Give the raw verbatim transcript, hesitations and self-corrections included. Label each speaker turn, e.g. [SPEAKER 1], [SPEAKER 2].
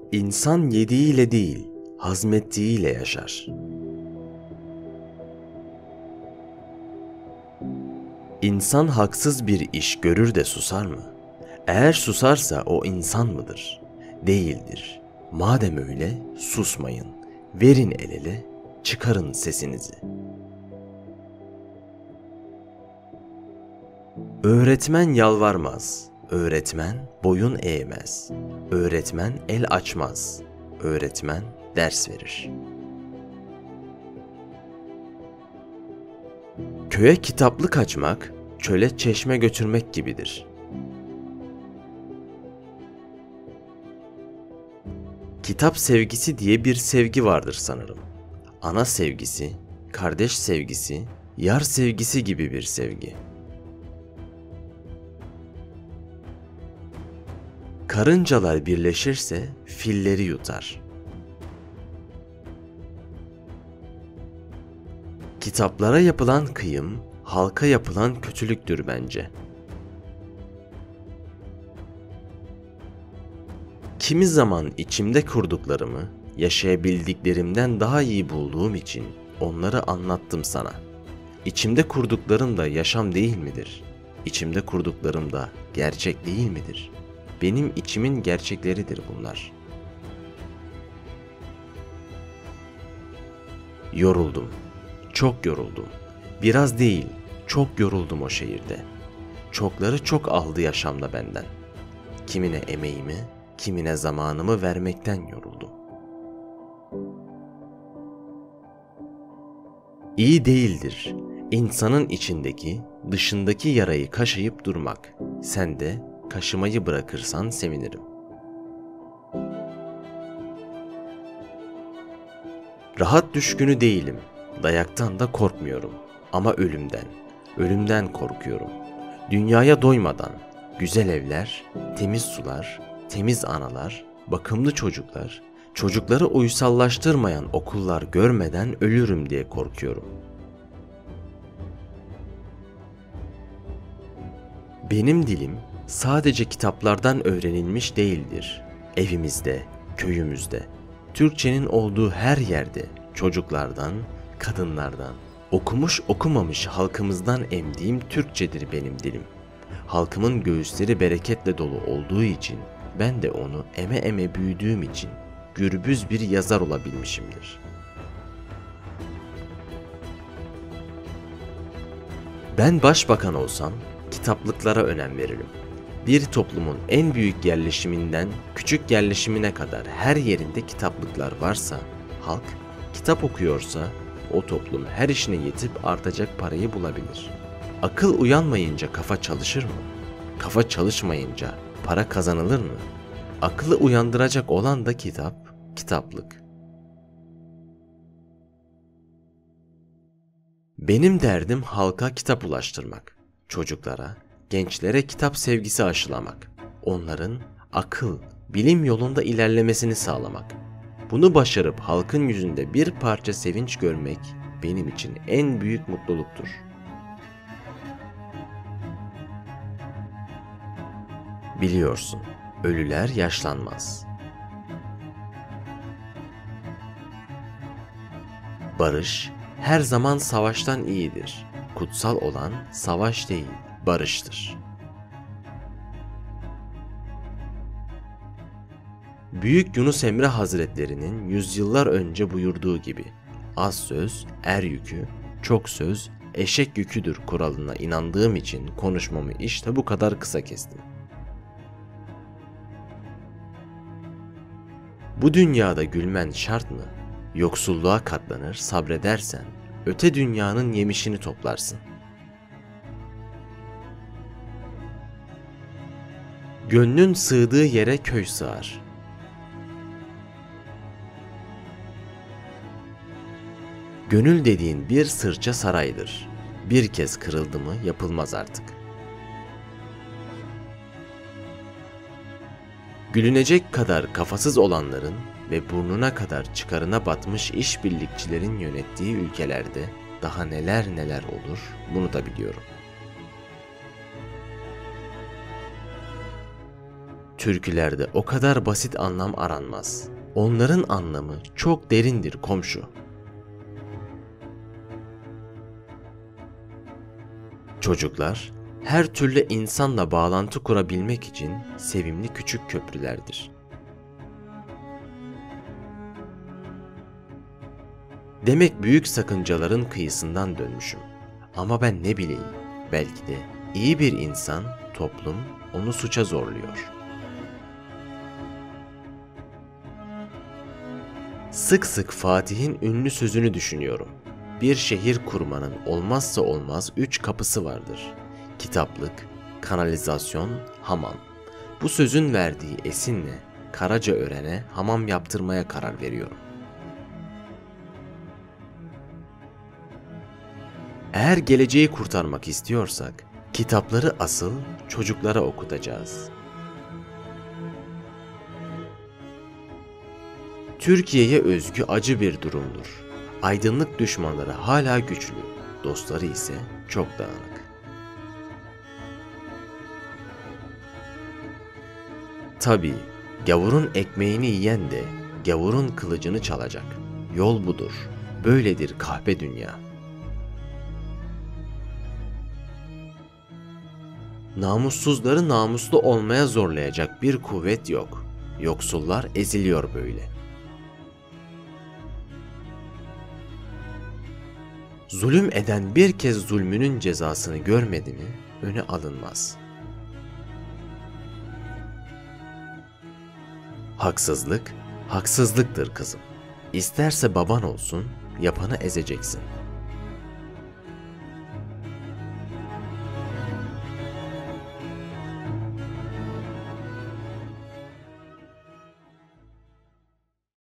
[SPEAKER 1] İnsan yediğiyle değil, hazmettiğiyle yaşar. İnsan haksız bir iş görür de susar mı? Eğer susarsa o insan mıdır? Değildir. Madem öyle susmayın. Verin el ele, çıkarın sesinizi. Öğretmen yalvarmaz. Öğretmen boyun eğmez. Öğretmen el açmaz. Öğretmen ders verir. Köye kitaplık açmak, çöle çeşme götürmek gibidir. Kitap sevgisi diye bir sevgi vardır sanırım. Ana sevgisi, kardeş sevgisi, yar sevgisi gibi bir sevgi. Karıncalar birleşirse filleri yutar. Kitaplara yapılan kıyım, halka yapılan kötülüktür bence. Kimi zaman içimde kurduklarımı, yaşayabildiklerimden daha iyi bulduğum için onları anlattım sana. İçimde kurduklarım da yaşam değil midir? İçimde kurduklarım da gerçek değil midir? Benim içimin gerçekleridir bunlar. Yoruldum. Çok yoruldum. Biraz değil, çok yoruldum o şehirde. Çokları çok aldı yaşamda benden. Kimine emeğimi, kimine zamanımı vermekten yoruldum. İyi değildir insanın içindeki, dışındaki yarayı kaşıyıp durmak. Sen de kaşımayı bırakırsan sevinirim. Rahat düşkünü değilim. Dayaktan da korkmuyorum. Ama ölümden, ölümden korkuyorum. Dünyaya doymadan, güzel evler, temiz sular, temiz analar, bakımlı çocuklar, çocukları uysallaştırmayan okullar görmeden ölürüm diye korkuyorum. Benim dilim sadece kitaplardan öğrenilmiş değildir. Evimizde, köyümüzde, Türkçenin olduğu her yerde çocuklardan, kadınlardan, okumuş okumamış halkımızdan emdiğim Türkçedir benim dilim. Halkımın göğüsleri bereketle dolu olduğu için, ben de onu eme eme büyüdüğüm için gürbüz bir yazar olabilmişimdir. Ben başbakan olsam kitaplıklara önem veririm. Bir toplumun en büyük yerleşiminden küçük yerleşimine kadar her yerinde kitaplıklar varsa, halk kitap okuyorsa o toplum her işine yetip artacak parayı bulabilir. Akıl uyanmayınca kafa çalışır mı? Kafa çalışmayınca para kazanılır mı? Aklı uyandıracak olan da kitap, kitaplık. Benim derdim halka kitap ulaştırmak. Çocuklara, gençlere kitap sevgisi aşılamak. Onların akıl, bilim yolunda ilerlemesini sağlamak. Bunu başarıp halkın yüzünde bir parça sevinç görmek benim için en büyük mutluluktur. Biliyorsun, ölüler yaşlanmaz. Barış her zaman savaştan iyidir. Kutsal olan savaş değil, barıştır. Büyük Yunus Emre Hazretlerinin yüzyıllar önce buyurduğu gibi, az söz er yükü, çok söz eşek yüküdür kuralına inandığım için konuşmamı işte bu kadar kısa kestim. Bu dünyada gülmen şart mı? Yoksulluğa katlanır, sabredersen, öte dünyanın yemişini toplarsın. Gönlün sığdığı yere köy sığar. Gönül dediğin bir sırça saraydır. Bir kez kırıldı mı yapılmaz artık. Gülünecek kadar kafasız olanların ve burnuna kadar çıkarına batmış işbirlikçilerin yönettiği ülkelerde daha neler neler olur, bunu da biliyorum. Türkülerde o kadar basit anlam aranmaz. Onların anlamı çok derindir komşu. Çocuklar, her türlü insanla bağlantı kurabilmek için sevimli küçük köprülerdir. Demek büyük sakıncaların kıyısından dönmüşüm. Ama ben ne bileyim, belki de iyi bir insan, toplum onu suça zorluyor. Sık sık Fatih'in ünlü sözünü düşünüyorum. Bir şehir kurmanın olmazsa olmaz üç kapısı vardır. Kitaplık, kanalizasyon, hamam. Bu sözün verdiği esinle Karacaören'e hamam yaptırmaya karar veriyorum. Eğer geleceği kurtarmak istiyorsak, kitapları asıl çocuklara okutacağız. Türkiye'ye özgü acı bir durumdur. Aydınlık düşmanları hala güçlü, dostları ise çok dağınık. Tabii, gavurun ekmeğini yiyen de gavurun kılıcını çalacak. Yol budur. Böyledir kahpe dünya. Namussuzları namuslu olmaya zorlayacak bir kuvvet yok. Yoksullar eziliyor böyle. Zulüm eden bir kez zulmünün cezasını görmedi mi, öne alınmaz. Haksızlık, haksızlıktır kızım. İsterse baban olsun, yapanı ezeceksin.